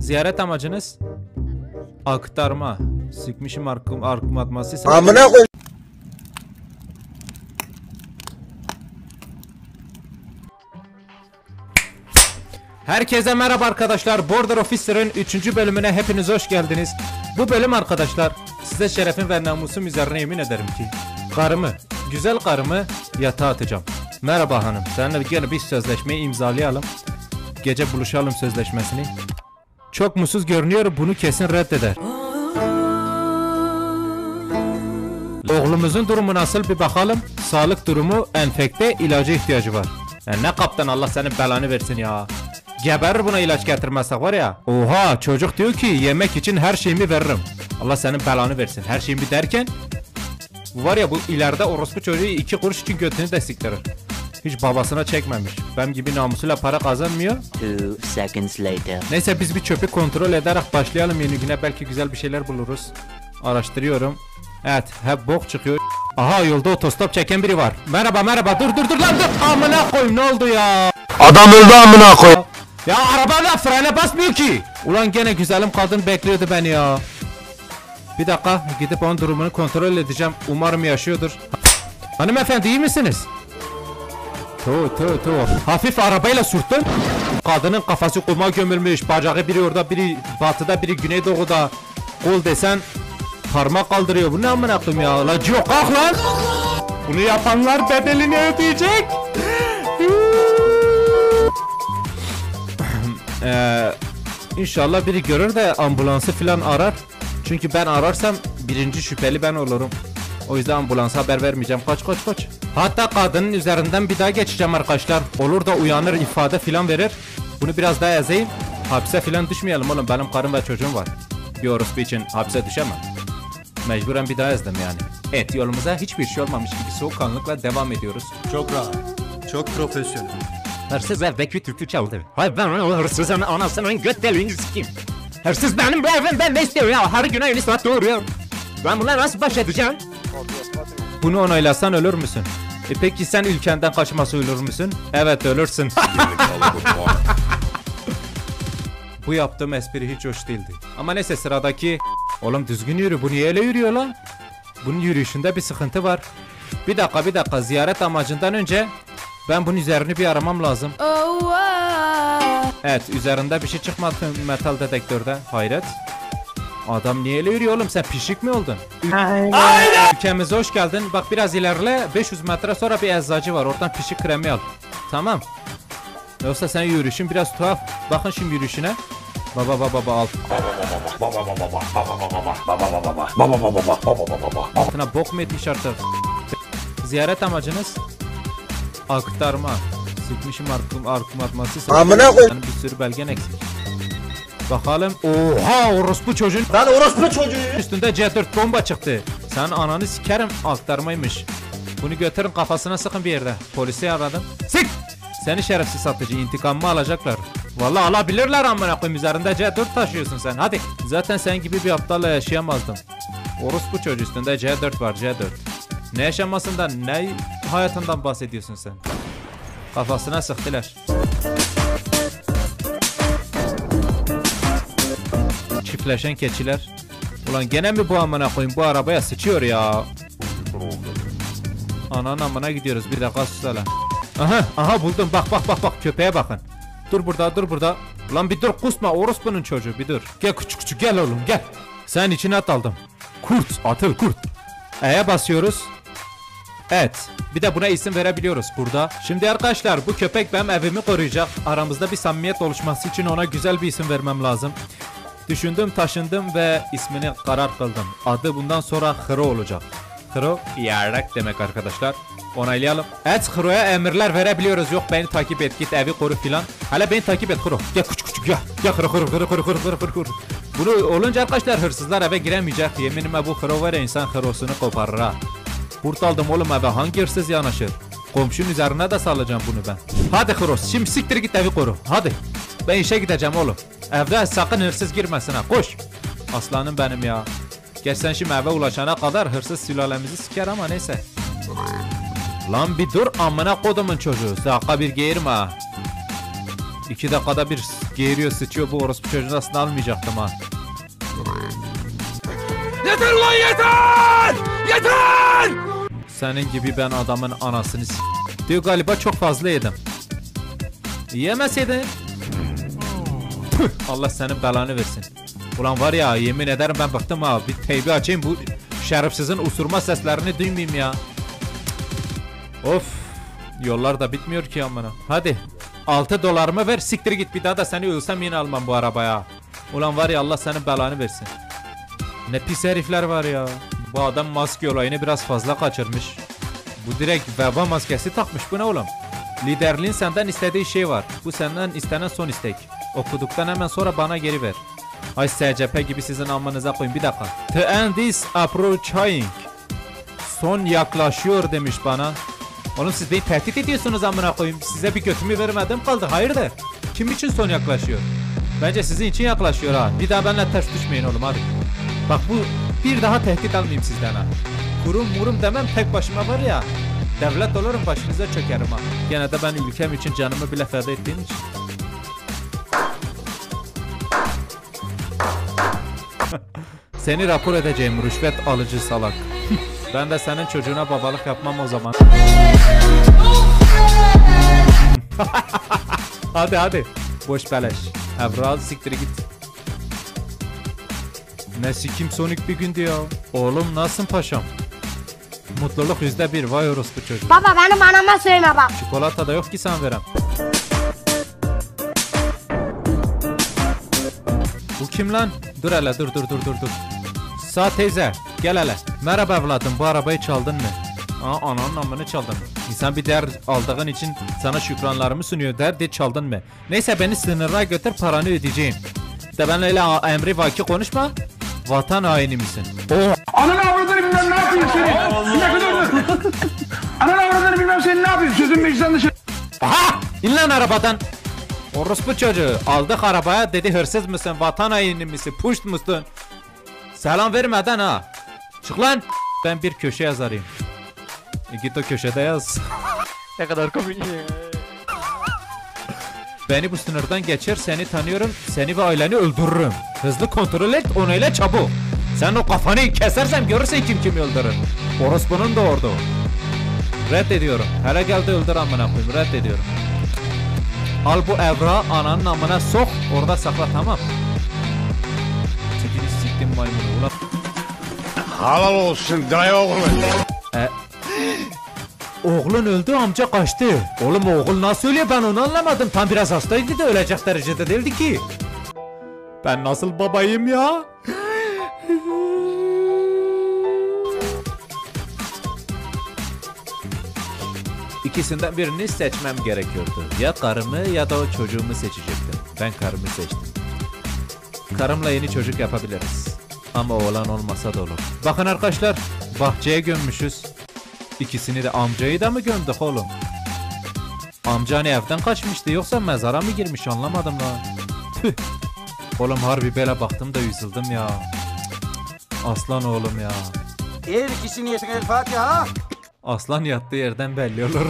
Ziyaret amacınız? Aktarma. Sıkmışım arkum atması. Amına koy. Herkese merhaba arkadaşlar. Border Officer'ın 3. bölümüne hepiniz hoş geldiniz. Bu bölüm arkadaşlar size şerefim ve namusum üzerine yemin ederim ki karımı, güzel karımı yatağa atacağım. Merhaba hanım. Seninle gene bir sözleşmeyi imzalayalım. Gece buluşalım sözleşmesini. Çok mutsuz görünüyor. Bunu kesin reddeder. Oğlumuzun durumu nasıl bir bakalım. Sağlık durumu enfekte, ilaca ihtiyacı var. Ne kaptan, Allah senin belanı versin ya. Geberir buna ilaç getirmezsek var ya. Oha, çocuk diyor ki yemek için her şeyimi veririm. Allah senin belanı versin. Her şeyimi derken bu var ya, bu ileride orospu çocuğu 2 kuruş için götünü de siktirir. Hiç babasına çekmemiş. Benim gibi namusuyla para kazanmıyor. 2 seconds later. Neyse biz bir çöpü kontrol ederek başlayalım yeni güne. Belki güzel bir şeyler buluruz. Araştırıyorum. Evet, hep bok çıkıyor. Aha, yolda otostop çeken biri var. Merhaba dur lan dur. Amına koyayım, ne oldu ya? Adam öldü amına koy. Ya araba da frene basmıyor ki. Ulan gene güzelim kadın bekliyordu beni ya. Bir dakika, gidip onun durumunu kontrol edeceğim. Umarım yaşıyordur. Hanımefendi, iyi misiniz? Hafif arabayla sürttüm. Kadının kafası kuma gömülmüş. Bacağı biri orada, biri batıda, biri güneydoğuda. Kol desen parmak kaldırıyor. Bu ne amına koyayım ya? La Cio, kalk lan. Bunu yapanlar bedelini ödeyecek. İnşallah biri görür de ambulansı falan arar. Çünkü ben ararsam birinci şüpheli ben olurum. O yüzden ambulansa haber vermeyeceğim. Kaç. Hatta kadının üzerinden bir daha geçeceğim arkadaşlar. Olur da uyanır, ifade filan verir. Bunu biraz daha yazayım. Hapse filan düşmeyelim oğlum. Benim karım ve çocuğum var. Bir orospu için hapse düşemem. Mecburen bir daha yazdım yani. Evet, yolumuza hiçbir şey olmamış gibi soğukkanlılıkla devam ediyoruz. Çok rahat. Çok profesyonel. Hırsız ve Bekri Türk'ü çaldı. Hayır, ben o hırsızın anasının göt deliğini sikeyim. Hırsız benim bu evimden ne istiyor ya? Her gün aynı saat doğuruyor. Ben bununla nasıl baş edeceğim? Bunu onaylasan ölür müsün? Peki sen ülkenden kaçması ölür müsün? Evet, ölürsün. Bu yaptığım espri hiç hoş değildi. Ama neyse, sıradaki. Oğlum düzgün yürü, bu niye öyle yürüyor lan? Bunun yürüyüşünde bir sıkıntı var. Bir dakika, ziyaret amacından önce ben bunun üzerini bir aramam lazım. Evet, üzerinde bir şey çıkmadı metal dedektörde. Hayret. Adam niye öyle yürüyor oğlum, sen pişik mi oldun? Aynen. Ülkemize hoş geldin. Bak biraz ilerle, 500 metre sonra bir eczacı var, oradan pişik kremi al. Tamam. Yoksa senin yürüyüşün biraz tuhaf. Bakın şimdi yürüyüşüne. Baba al. Altına bok mu etmiş artık? Ziyaret amacınız? Aktarma. Sıkmışım arkum atması. Amına koy. Bir sürü belgen eksik. Bakalım. Oha, orospu çocuğun. Lan orospu çocuğu. Üstünde C4 bomba çıktı. Sen ananı sikerim, aktarmaymış. Bunu götürün, kafasına sıkın bir yerde. Polisi aradım. Sık! Seni şerefsiz satıcı, intikamımı alacaklar. Vallahi alabilirler amına koyayım, üzerinde C4 taşıyorsun sen. Hadi. Zaten sen gibi bir aptalla yaşayamazdım. Orospu çocuğu, üstünde C4 var, C4. Ne yaşamasından, ne hayatından bahsediyorsun sen? Kafasına sıktılar. Çiftleşen keçiler. Ulan gene mi bu amına koyayım, bu arabaya sıçıyor ya. Ananın amına gidiyoruz, bir dakika sus lan. Aha buldum, bak köpeğe bakın. Dur burada. Ulan bir dur, kusma orospunun çocuğu, bir dur. Gel küçük gel oğlum gel. Sen içine at aldım. Atıl kurt. E'ye basıyoruz. Evet, bir de buna isim verebiliyoruz burada. Şimdi arkadaşlar, bu köpek benim evimi koruyacak. Aramızda bir samimiyet oluşması için ona güzel bir isim vermem lazım. Düşündüm, taşındım ve ismini karar kıldım. Adı bundan sonra Hro olacak. Hro, yarrak demek arkadaşlar. Onaylayalım. Evet, Hro'ya emirler verebiliyoruz. Yok beni takip et, git evi koru filan. Hala beni takip et Hro. Gel küçük gel. Gel Hro. Bunu olunca arkadaşlar hırsızlar eve giremeyecek. Yeminime bu Hro var ya, insan Hro'sunu koparır ha. Kurt aldım oğlum eve, hangi hırsız yanaşır? Komşunun üzerine de salacağım bunu ben. Hadi Hro, şimdi siktir git evi koru. Hadi. Ben işe gideceğim oğlum. Evde sakın hırsız girmesin ha. Koş. Aslanım benim ya. Geç sen şimdi eve ulaşana kadar hırsız sülalemizi siker ama neyse. Lan bir dur amına kodumun çocuğu. Dakika bir geğirme ha. 2 dakikada bir geğiriyor sıçıyor, bu orospu çocuğunu aslında almayacaktım ha. Yeter lan yeter! Yeter! Senin gibi ben adamın anasını diyor galiba, çok fazla yedim. Yemeseydin. Tüh, Allah senin belanı versin. Ulan var ya, yemin ederim ben bıktım ha. Bir teybi açayım, bu şerefsizin usurma seslerini duymayayım ya. Of. Yollar da bitmiyor ki amına. Hadi 6 dolarımı ver, siktir git, bir daha da seni ölsem yine almam bu arabaya. Ulan var ya, Allah senin belanı versin. Ne pis herifler var ya. Bu adam maske olayını biraz fazla kaçırmış. Bu direkt veba maskesi takmış, bu ne oğlum? Liderliğin senden istediği şey var. Bu senden istenen son istek. Okuduktan hemen sonra bana geri ver. Ay SCP gibi sizin amınıza koyun, bir dakika. The end is approaching. Son yaklaşıyor demiş bana. Oğlum siz beni tehdit ediyorsunuz amına koyayım. Size bir götümü vermedim kaldı, hayırdır? Kim için son yaklaşıyor? Bence sizin için yaklaşıyor ha. Bir daha benimle ters düşmeyin oğlum, hadi. Bak bu, bir daha tehdit almayayım sizden ha. Kurum murum demem, tek başıma var ya. Devlet olurum, başınıza çökerim ha. Gene de ben ülkem için canımı bile feda ettiğim için. Seni rapor edeceğim rüşvet alıcı salak. Ben de senin çocuğuna babalık yapmam o zaman. Hadi hadi. Boş beleş. Evrağı siktir git. Ne sikim sonik bir gündü ya. Oğlum nasılsın paşam? Mutluluk %1, vay orospu çocuğu. Baba benim anama söyleme bak. Çikolata da yok ki sana verem. Bu kim lan? Dur hele, dur. Sağ teyze gel hele. Merhaba evladım, bu arabayı çaldın mı? Aa, ananın amını çaldın. İnsan bir değer aldığın için sana şükranlarımı sunuyor der de çaldın mı? Neyse beni sınırına götür, paranı ödeyeceğim. De benimle öyle emri vaki konuşma. Vatan haini misin? Ananı avradını bilmem ne yapayım seni. Bir dakika dur. Ananı avradını bilmem seni ne yapayım. Sözün meclisten dışarı. Aha! İn lan arabadan. Orospu çocuğu aldık arabaya, dedi hırsız mısın, vatan haini misin, puşt musun? Selam vermeden ha. Çık lan. Ben bir köşe yazarım. Git o köşede yaz. Ne kadar komik. Beni bu sınırdan geçir, seni tanıyorum, seni ve aileni öldürürüm. Hızlı kontrol et, onayla çabuk. Sen o kafanı kesersem görürsen kim kimi öldürür. Orospunun da orada. Reddediyorum. Hele geldi öldür amına koyayım, reddediyorum. Al bu evrağı ananın amına sok, orada sakla, tamam. Çekini siktim maymunu ulan. Halal olsun dayı oğlum. Oğlun öldü, amca kaçtı. Oğlum oğul nasıl ölüyor, ben onu anlamadım. Tam biraz hastaydı da ölecek derecede değildi ki. Ben nasıl babayım ya? İkisinden birini seçmem gerekiyordu. Ya karımı ya da o çocuğumu seçecektim. Ben karımı seçtim. Karımla yeni çocuk yapabiliriz. Ama oğlan olmasa da olur. Bakın arkadaşlar, bahçeye gömmüşüz. İkisini de, amcayı da mı gömdük oğlum? Amca hani evden kaçmıştı, yoksa mezara mı girmiş, anlamadım lan. Tüh. Oğlum harbi böyle baktım da üzüldüm ya. Aslan oğlum ya. Her ikisi niyetine el Fatiha. Aslan yattığı yerden belli olur.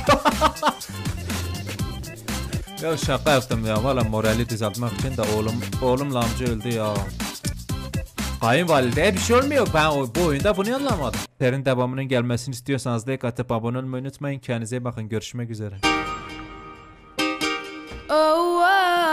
Ya şaka yaptım ya, valla morali düzeltmek için de oğlumla amca öldü ya. Kayınvalideye bir şey olmuyor, ben bu oyunda bunu anlamadım. Serin devamının gelmesini istiyorsanız like atıp abone olmayı unutmayın. Kendinize iyi bakın, görüşmek üzere. Oh, oh.